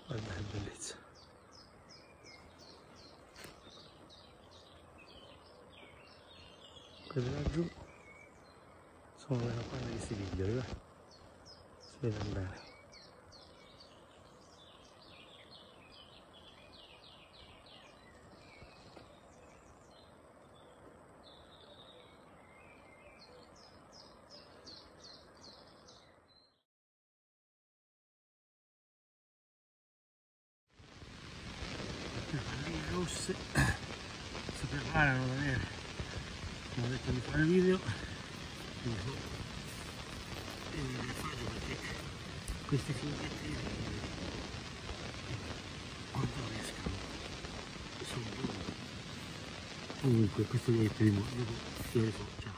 Guarda che bellezza. Quelle laggiù sono le capanne di Siviglia, si vede bene. Le palline rosse si preparano da nere. Mi ho detto di fare video, quindi li faccio perché questi funghetti quando escano sono buoni. Comunque questo è il primo, dopo vi ciao.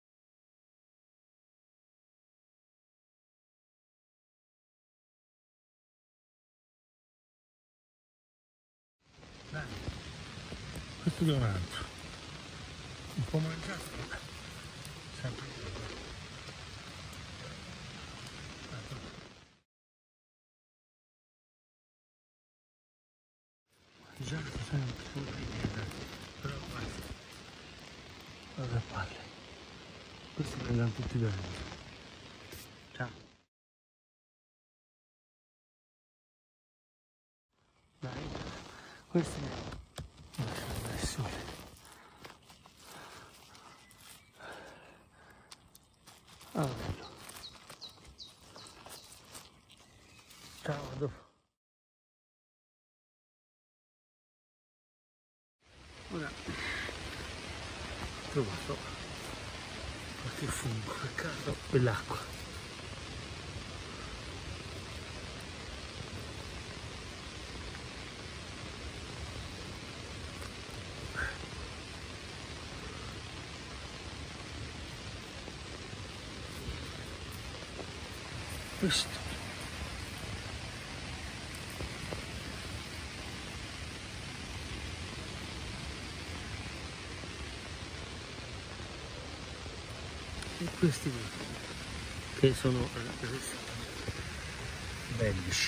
Dai, questo è un altro, un po' mangiato, sempre mangiato sempre, però guarda palle, questi prendono tutti bene. Ciao. Dai, questi adesso. Ah, bello. Ciao, a dopo. Ora ho trovato qualche fungo, peccato, e l'acqua. Questo. E questi che sono bellici.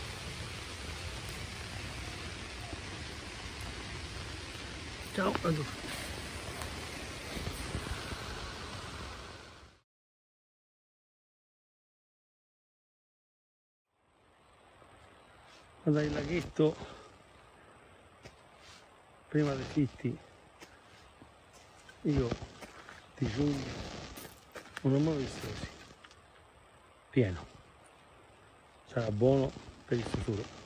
Ciao, a dopo. Guarda il laghetto prima dei fitti, io di giugno non ho mai visto così, pieno, sarà buono per il futuro.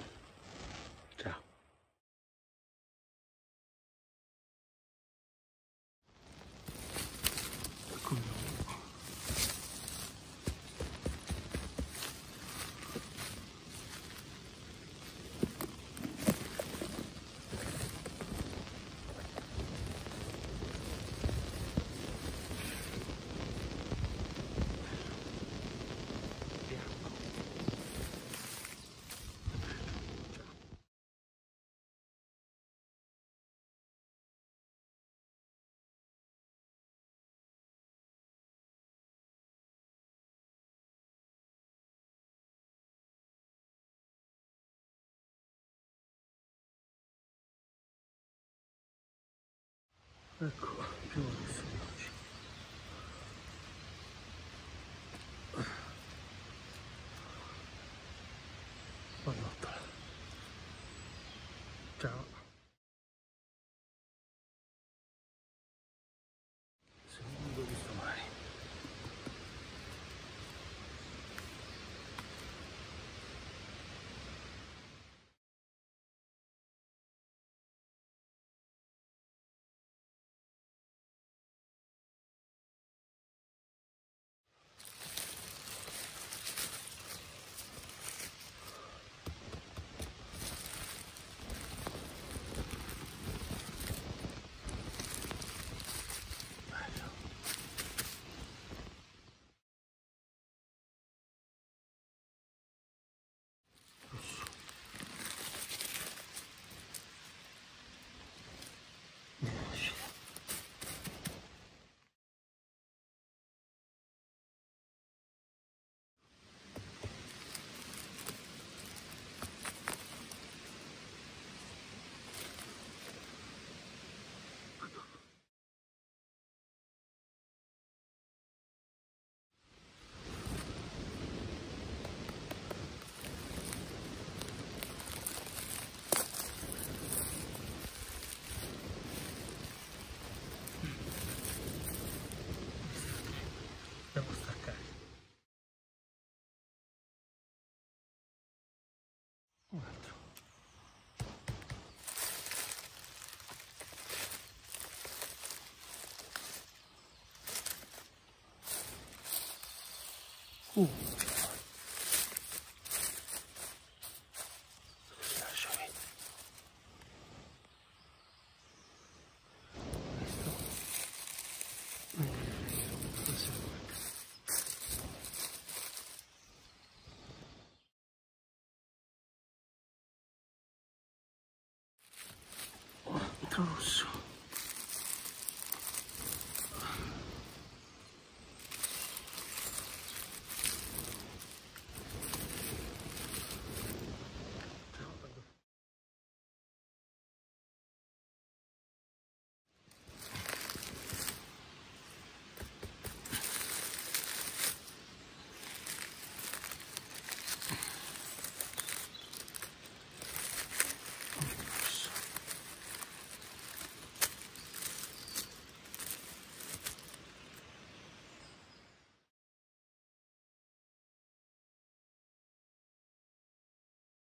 Ecco, più adesso oggi. Buonanotte. Ciao. Lasciami. Questo rosso.